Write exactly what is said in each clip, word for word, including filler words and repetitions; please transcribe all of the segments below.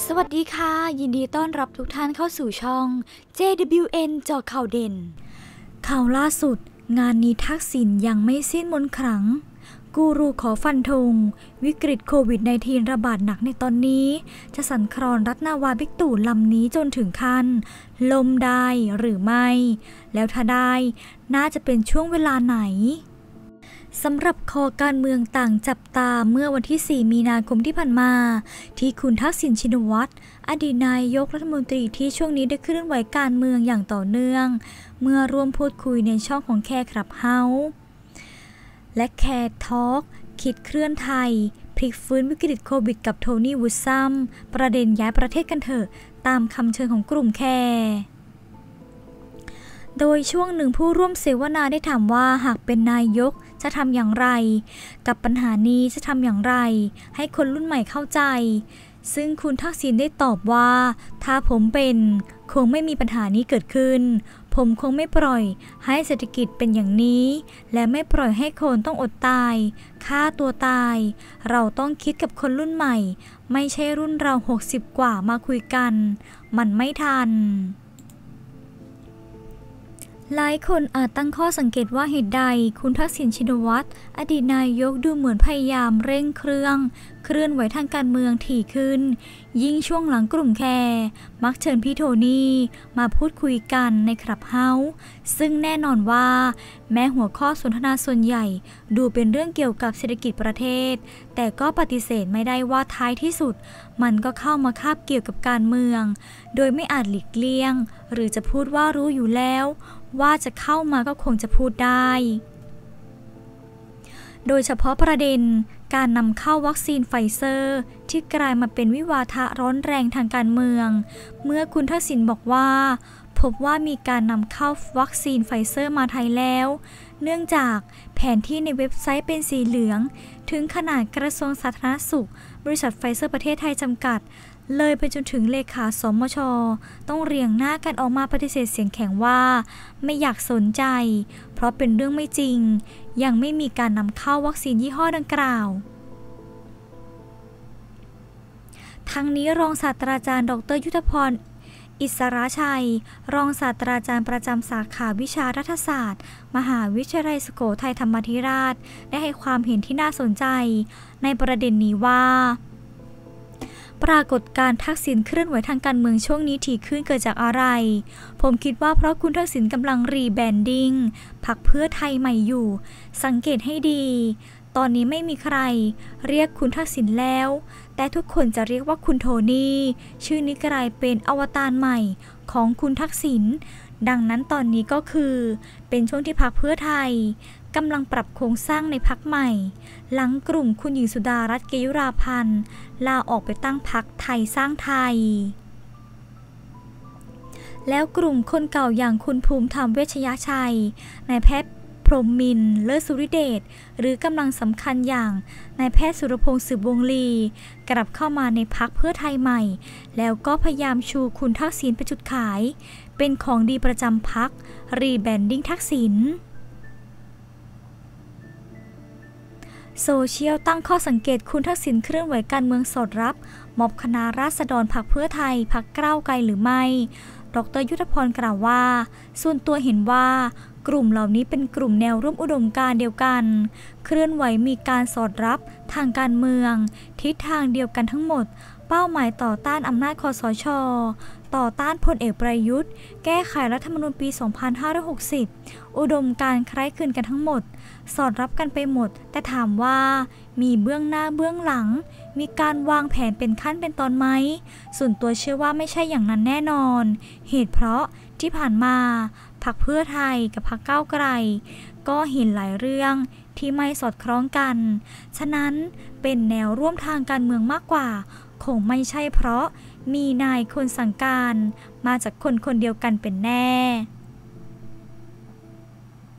สวัสดีค่ะยินดีต้อนรับทุกท่านเข้าสู่ช่อง เจ ดับเบิลยู เอ็น เจาะข่าวเด่นข่าวล่าสุดงานนี้ทักษิณยังไม่สิ้นมนต์ขลังกูรูขอฟันธงวิกฤตโควิด สิบเก้า ระบาดหนักในตอนนี้จะสั่นคลอนรัฐนาวาบิ๊กตู่ลำนี้จนถึงขั้นล่มได้หรือไม่แล้วถ้าได้น่าจะเป็นช่วงเวลาไหนสำหรับคอการเมืองต่างจับตาเมื่อวันที่ สี่ มีนาคมที่ผ่านมาที่คุณทักษิณชินวัตรอดีตนายกรัฐมนตรีที่ช่วงนี้ได้เคลื่อนไหวการเมืองอย่างต่อเนื่องเมื่อร่วมพูดคุยในช่องของแคร์คลับเฮาส์และแคร์ทอล์กคิดเคลื่อนไทยพลิกฟื้นวิกฤตโควิดกับโทนี่วูดซัมประเด็นย้ายประเทศกันเถอะตามคำเชิญของกลุ่มแคร์โดยช่วงหนึ่งผู้ร่วมเสวนาได้ถามว่าหากเป็นนายกจะทำอย่างไรกับปัญหานี้จะทำอย่างไรให้คนรุ่นใหม่เข้าใจซึ่งคุณทักษิณได้ตอบว่าถ้าผมเป็นคงไม่มีปัญหานี้เกิดขึ้นผมคงไม่ปล่อยให้เศรษฐกิจเป็นอย่างนี้และไม่ปล่อยให้คนต้องอดตายฆ่าตัวตายเราต้องคิดกับคนรุ่นใหม่ไม่ใช่รุ่นเราหกสิบกว่ามาคุยกันมันไม่ทันหลายคนอาจตั้งข้อสังเกตว่าเหตุใดคุณทักษิณชินวัตรอดีตนายกดูเหมือนพยายามเร่งเครื่องเคลื่อนไหวทางการเมืองถี่ขึ้นยิ่งช่วงหลังกลุ่มแคร์มักเชิญพี่โทนี่มาพูดคุยกันในคลับเฮาส์ซึ่งแน่นอนว่าแม้หัวข้อสนทนาส่วนใหญ่ดูเป็นเรื่องเกี่ยวกับเศรษฐกิจประเทศแต่ก็ปฏิเสธไม่ได้ว่าท้ายที่สุดมันก็เข้ามาคาบเกี่ยวกับการเมืองโดยไม่อาจหลีกเลี่ยงหรือจะพูดว่ารู้อยู่แล้วว่าจะเข้ามาก็คงจะพูดได้โดยเฉพาะประเด็นการนำเข้าวัคซีนไฟเซอร์ที่กลายมาเป็นวิวาทะร้อนแรงทางการเมืองเมื่อคุณทักษิณบอกว่าพบว่ามีการนำเข้าวัคซีนไฟเซอร์มาไทยแล้วเนื่องจากแผนที่ในเว็บไซต์เป็นสีเหลืองถึงขนาดกระทรวงสาธารณสุขบริษัทไฟเซอร์ประเทศไทยจำกัดเลยไปจนถึงเลขาสมช.ต้องเรียงหน้ากันออกมาปฏิเสธเสียงแข็งว่าไม่อยากสนใจเพราะเป็นเรื่องไม่จริงยังไม่มีการนำเข้าวัคซีนยี่ห้อดังกล่าวทั้งนี้รองศาสตราจารย์ดรยุทธพรอิสระชัยรองศาสตราจารย์ประจำสาขาวิชารัฐศาสตร์มหาวิทยาลัยสุโขทัยธรรมาธิราชได้ให้ความเห็นที่น่าสนใจในประเด็นนี้ว่าปรากฏการณ์ทักษิณเคลื่อนไหวทางการเมืองช่วงนี้ถี่ขึ้นเกิดจากอะไรผมคิดว่าเพราะคุณทักษิณกำลังรีแบรนดิ้งพรรคเพื่อไทยใหม่อยู่สังเกตให้ดีตอนนี้ไม่มีใครเรียกคุณทักษิณแล้วแต่ทุกคนจะเรียกว่าคุณโทนี่ชื่อนี้กลายเป็นอวตารใหม่ของคุณทักษิณดังนั้นตอนนี้ก็คือเป็นช่วงที่พรรคเพื่อไทยกำลังปรับโครงสร้างในพรรคใหม่หลังกลุ่มคุณหญิงสุดารัตน์เกยุราพันธ์ลาออกไปตั้งพรรคไทยสร้างไทยแล้วกลุ่มคนเก่าอย่างคุณภูมิธรรมเวชยชัยนายแพทย์พรหมมินทร์เลิศสุริเดชหรือกำลังสำคัญอย่างนายแพทย์สุรพงษ์สืบวงศ์ลีกลับเข้ามาในพรรคเพื่อไทยใหม่แล้วก็พยายามชูคุณทักษิณเป็นจุดขายเป็นของดีประจำพรรครีแบรนดิ้งทักษิณโซเชียลตั้งข้อสังเกตคุณทักษิณเคลื่อนไหวการเมืองสอดรับม็อบคณะราษฎรพรรคเพื่อไทยพรรคก้าวไกลหรือไม่ดร.ยุทธพรกล่าวว่าส่วนตัวเห็นว่ากลุ่มเหล่านี้เป็นกลุ่มแนวร่วมอุดมการณ์เดียวกันเคลื่อนไหวมีการสอดรับทางการเมืองทิศทางเดียวกันทั้งหมดเป้าหมายต่อต้านอำนาจคสช.ต่อต้านพลเอกประยุทธ์แก้ไขรัฐธรรมนูญปี สองพันห้าร้อยหกสิบ อุดมการณ์คล้ายคลึงกันทั้งหมดสอดรับกันไปหมดแต่ถามว่ามีเบื้องหน้าเบื้องหลังมีการวางแผนเป็นขั้นเป็นตอนไหมส่วนตัวเชื่อว่าไม่ใช่อย่างนั้นแน่นอนเหตุเพราะที่ผ่านมาพรรคเพื่อไทยกับพรรคก้าวไกลก็เห็นหลายเรื่องที่ไม่สอดคล้องกันฉะนั้นเป็นแนวร่วมทางการเมืองมากกว่าคงไม่ใช่เพราะมีนายคนสั่งการมาจากคนคนเดียวกันเป็นแน่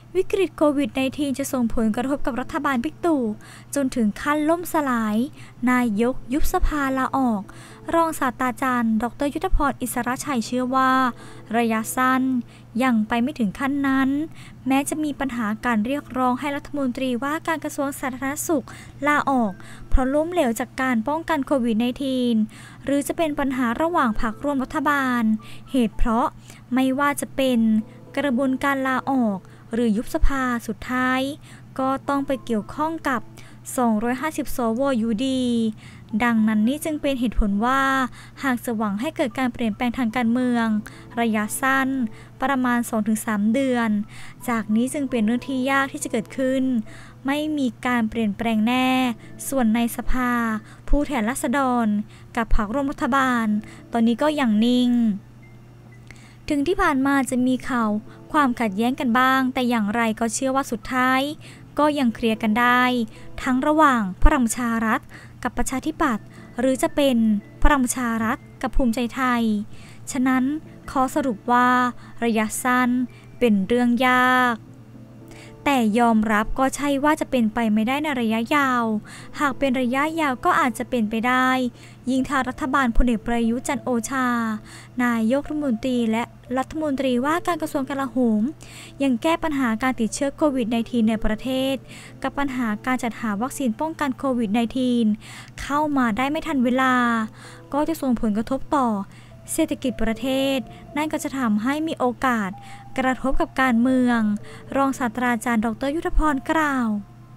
วิกฤตโควิด สิบเก้า จะส่งผลกระทบกับรัฐบาลบิ๊กตู่จนถึงขั้นล่มสลายนายกยุบสภาลาออกรองศาสตราจารย์ดรยุทธพรอิสระชัยเชื่อว่าระยะสั้นยังไปไม่ถึงขั้นนั้นแม้จะมีปัญหาการเรียกร้องให้รัฐมนตรีว่าการกระทรวงสาธารณสุขลาออกเพราะล้มเหลวจากการป้องกันโควิด สิบเก้า หรือจะเป็นปัญหาระหว่างพรรคร่วมรัฐบาลเหตุเพราะไม่ว่าจะเป็นกระบวนการลาออกหรือยุบสภาสุดท้ายก็ต้องไปเกี่ยวข้องกับสองร้อยห้าสิบสวอยู่ดีดังนั้นนี่จึงเป็นเหตุผลว่าหากจะหวังให้เกิดการเปลี่ยนแปลงทางการเมืองระยะสั้นประมาณ สองถึงสาม เดือนจากนี้จึงเป็นเรื่องที่ยากที่จะเกิดขึ้นไม่มีการเปลี่ยนแปลงแน่ส่วนในสภาผู้แทนราษฎรกับพรรคร่วมรัฐบาลตอนนี้ก็ยังนิ่งถึงที่ผ่านมาจะมีข่าวความขัดแย้งกันบ้างแต่อย่างไรก็เชื่อว่าสุดท้ายก็ยังเคลียร์กันได้ทั้งระหว่างพลังประชารัฐกับประชาธิปัตย์หรือจะเป็นพลังประชารัฐกับภูมิใจไทยฉะนั้นขอสรุปว่าระยะสั้นเป็นเรื่องยากแต่ยอมรับก็ใช่ว่าจะเป็นไปไม่ได้ในระยะยาวหากเป็นระยะยาวก็อาจจะเป็นไปได้ยิ่งถ้ารัฐบาลพลเอกประยุทธ์จันทร์โอชานายกรัฐมนตรีและรัฐมนตรีว่าการกระทรวงกลาโหมยังแก้ปัญหาการติดเชื้อโควิด สิบเก้า ในประเทศกับปัญหาการจัดหาวัคซีนป้องกันโควิด สิบเก้า เข้ามาได้ไม่ทันเวลาก็จะส่งผลกระทบต่อเศรษฐกิจประเทศนั่นก็จะทำให้มีโอกาสกระทบกับการเมืองรองศาสตราจารย์ดรยุทธพรกล่าว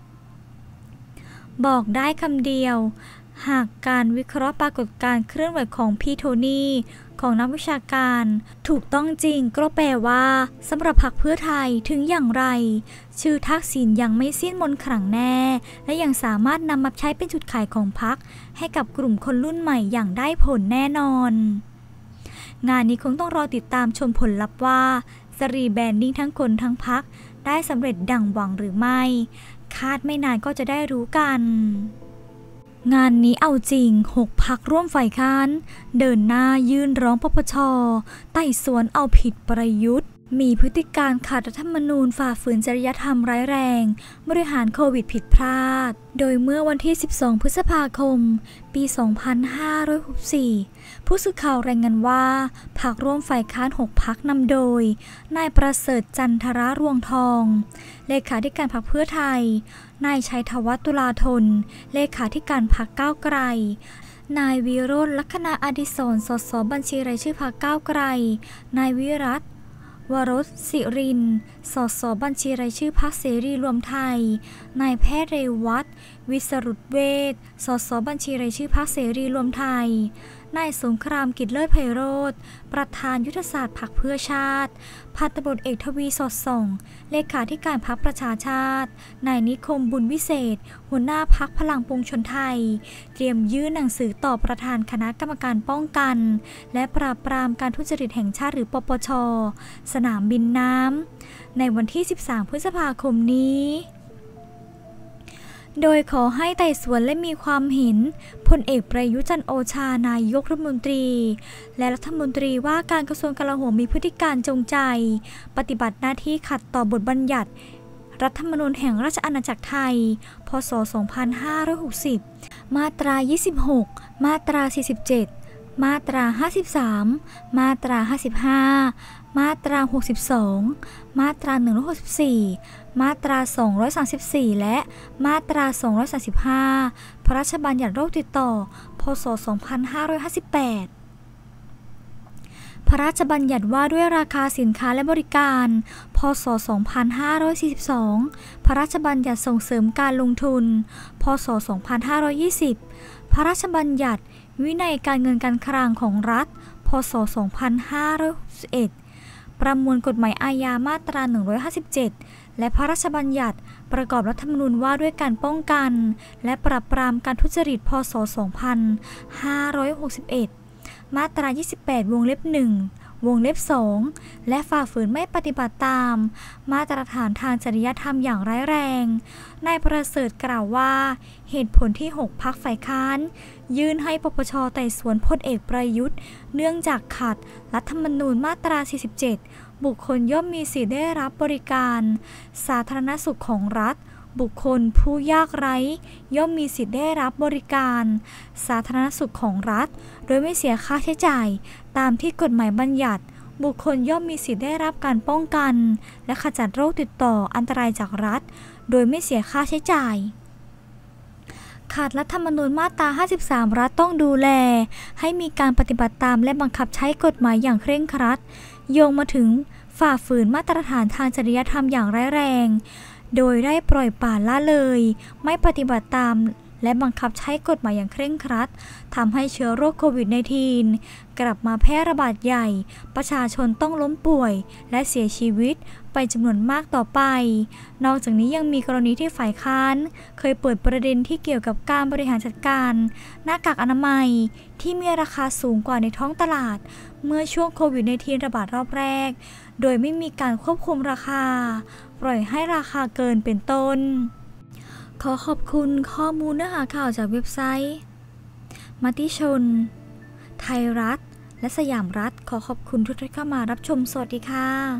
บอกได้คำเดียวหากการวิเคราะห์ปรากฏการณ์เคลื่อนไหวของพี่โทนี่ของนักวิชาการถูกต้องจริงก็แปลว่าสำหรับพรรคเพื่อไทยถึงอย่างไรชื่อทักษิณยังไม่สิ้นมนต์ขลังแน่และยังสามารถนำมาใช้เป็นจุดขายของพรรคให้กับกลุ่มคนรุ่นใหม่อย่างได้ผลแน่นอนงานนี้คงต้องรอติดตามชมผลลัพธ์ว่าจะรีแบรนดิ้งทั้งคนทั้งพรรคได้สำเร็จดังหวังหรือไม่คาดไม่นานก็จะได้รู้กันงานนี้เอาจริงหกพรรคร่วมฝ่ายค้านเดินหน้ายื่นร้องปปช.ไต่สวนเอาผิดประยุทธ์มีพฤติการขัดรัฐธรรมนูญฝ่าฝืนจริยธรรมร้ายแรงบริหารโควิดผิดพลาดโดยเมื่อวันที่สิบสองพฤษภาคมปีสองพันห้าร้อยหกสิบสี่ผู้สื่อข่าวรายงานว่าพรรคร่วมฝ่ายค้านหกพรรคนำโดยนายประเสริฐจันทรรวงทองเลขาธิการพรรคเพื่อไทยนายชัยธวัฒน์ตุลาธนเลขาธิการพรรคก้าวไกลนายวิโรจน์ลัคนาอดิศรสสบัญชีรายชื่อพรรคก้าวไกลนายวิรัตวรสศิรินทร์สสบัญชีรายชื่อพรรคเสรีรวมไทยนายแพทย์เรวัตวิสรุตเวชสสบัญชีรายชื่อพรรคเสรีรวมไทยนายสงครามกิจเลิศไพโรจน์ประธานยุทธศาสตร์พรรคเพื่อชาติพันตำรวจเอกทวีสอดส่องเลขาธิการพรรคประชาชาตินายนิคมบุญวิเศษหัวหน้าพรรคพลังปวงชนไทยเตรียมยื่นหนังสือต่อประธานคณะกรรมการป้องกันและปราบปรามการทุจริตแห่งชาติหรือปปช.สนามบินน้ำในวันที่สิบสามพฤษภาคมนี้โดยขอให้ไต่สวนและมีความเห็นพลเอกประยุทธ์จันทร์โอชานายกรัฐมนตรีและรัฐมนตรีว่าการกระทรวงกลาโหมมีพฤติการจงใจปฏิบัติหน้าที่ขัดต่อบทบัญญัติรัฐธรรมนูญแห่งราชอาณาจักรไทยพ.ศ. สองพันห้าร้อยหกสิบมาตรายี่สิบหกมาตราสี่สิบเจ็ดมาตราห้าสิบสามมาตราห้าสิบห้ามาตราหกสิบสองมาตราหนึ่งร้อยหกสิบสี่มาตราสองร้อยสามสิบสี่และมาตราสองร้อยสามสิบห้าพระราชบัญญัติโรคติดต่อพ.ศ. สองพันห้าร้อยห้าสิบแปดพระราชบัญญัติว่าด้วยราคาสินค้าและบริการพ.ศ. สองพันห้าร้อยสี่สิบสองพระราชบัญญัติส่งเสริมการลงทุนพ.ศ. สองพันห้าร้อยยี่สิบพระราชบัญญัติวินัยการเงินการคลังของรัฐพ.ศ. สองพันห้าร้อยหกสิบเอ็ดประมวลกฎหมายอาญามาตราหนึ่งร้อยห้าสิบเจ็ดและพระราชบัญญัติประกอบรัฐธรรมนูญว่าด้วยการป้องกันและปราบปรามการทุจริตพ.ศ. สองพันห้าร้อยหกสิบเอ็ดมาตรายี่สิบแปดวงเล็บหนึ่งวงเล็บสองและฝ่าฝืนไม่ปฏิบัติตามมาตรฐานทางจริยธรรมอย่างร้ายแรงนายประเสริฐกล่าวว่าเหตุผลที่หกพรรคฝ่ายค้านยื่นให้ปปช.ไต่สวนพลเอกประยุทธ์เนื่องจากขัดรัฐธรรมนูญมาตราสี่สิบเจ็ดบุคคลย่อมมีสิทธิได้รับบริการสาธารณสุขของรัฐบุคคลผู้ยากไร้ย่อมมีสิทธิได้รับบริการสาธารณสุขของรัฐโดยไม่เสียค่าใช้จ่ายตามที่กฎหมายบัญญัติบุคคลย่อมมีสิทธิได้รับการป้องกันและขจัดโรคติดต่ออันตรายจากรัฐโดยไม่เสียค่าใช้จ่ายขาดรัฐธรรมนูญมาตราห้าสิบสามรัฐต้องดูแลให้มีการปฏิบัติตามและบังคับใช้กฎหมายอย่างเคร่งครัดโยงมาถึงฝ่าฝืนมาตรฐานทางจริยธรรมอย่างร้ายแรงโดยได้ปล่อยปละละเลยไม่ปฏิบัติตามและบังคับใช้กฎหมายอย่างเคร่งครัดทำให้เชื้อโรคโควิด สิบเก้า กลับมาแพร่ระบาดใหญ่ประชาชนต้องล้มป่วยและเสียชีวิตไปจำนวนมากต่อไปนอกจากนี้ยังมีกรณีที่ฝ่ายค้านเคยเปิดประเด็นที่เกี่ยวกับการบริหารจัดการหน้ากากอนามัยที่มีราคาสูงกว่าในท้องตลาดเมื่อช่วงโควิด สิบเก้า ระบาดรอบแรกโดยไม่มีการควบคุมราคาปล่อยให้ราคาเกินเป็นต้นขอขอบคุณข้อมูลเนื้อหาข่าวจากเว็บไซต์มติชนไทยรัฐและสยามรัฐขอขอบคุณทุกท่านเข้ามารับชมสวัสดีค่ะ